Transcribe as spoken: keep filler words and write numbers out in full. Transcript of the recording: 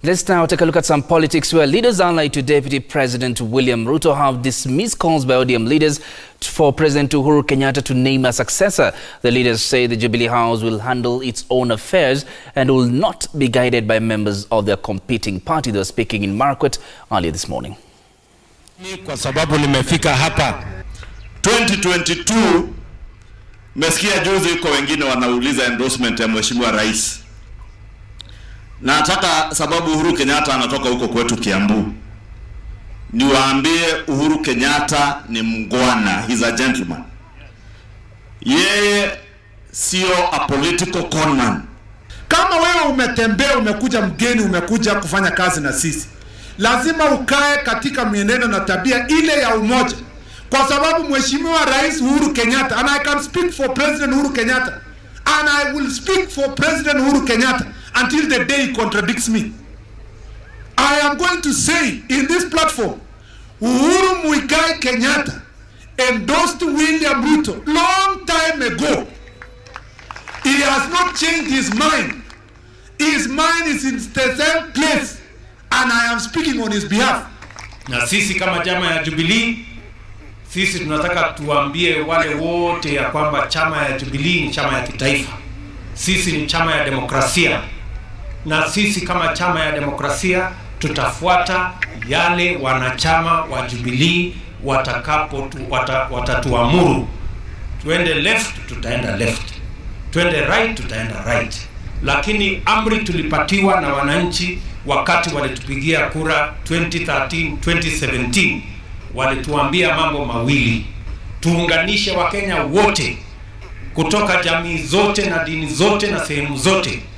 Let's now take a look at some politics where leaders allied to Deputy President William Ruto have dismissed calls by O D M leaders for President Uhuru Kenyatta to name a successor. The leaders say the Jubilee House will handle its own affairs and will not be guided by members of their competing party. They were speaking in Marquette earlier this morning. Kwa sababu nimefika hapa twenty twenty-two, mesikia juzi kwa wengine wanauliza endorsement ya Mheshimiwa Rais. Na nataka sababu Uhuru Kenyatta anatoka huko kwetu Kiambu, niwaambie Uhuru Kenyatta ni mngwana, he's a gentleman. Yeye sio a political conman. Kama wewe umetembea, umekuja mgeni, umekuja kufanya kazi na sisi, lazima ukae katika mienendo na tabia ile ya umoja. Kwa sababu Mheshimiwa Rais Uhuru Kenyatta, and I can speak for President Uhuru Kenyatta, and I will speak for President Uhuru Kenyatta until the day he contradicts me. I am going to say in this platform, Uhuru Muigai Kenyatta endorsed William Ruto long time ago. He has not changed his mind. His mind is in the same place, and I am speaking on his behalf. Na sisi kama chama ya Jubilee, sisi tunataka tuambie wale wote ya kwamba chama ya Jubilee ni chama ya kitaifa. Sisi ni chama ya demokrasia. Na sisi kama chama ya demokrasia tutafuata yale wanachama wa Jubilee watakapo tu, wata, watatuamuru. Tuende left, tutaenda left. Tuende right, tutaenda right. Lakini amri tulipatiwa na wananchi wakati walitupigia kura twenty thirteen twenty seventeen, walituambia mambo mawili: tuunganishe Wakenya wote kutoka jamii zote na dini zote na sehemu zote,